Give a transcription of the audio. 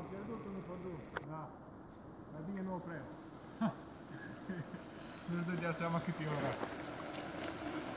pierdut unul pe drum. Da. Dar bine nu opresc. Nu-și dădea seama cât e ora.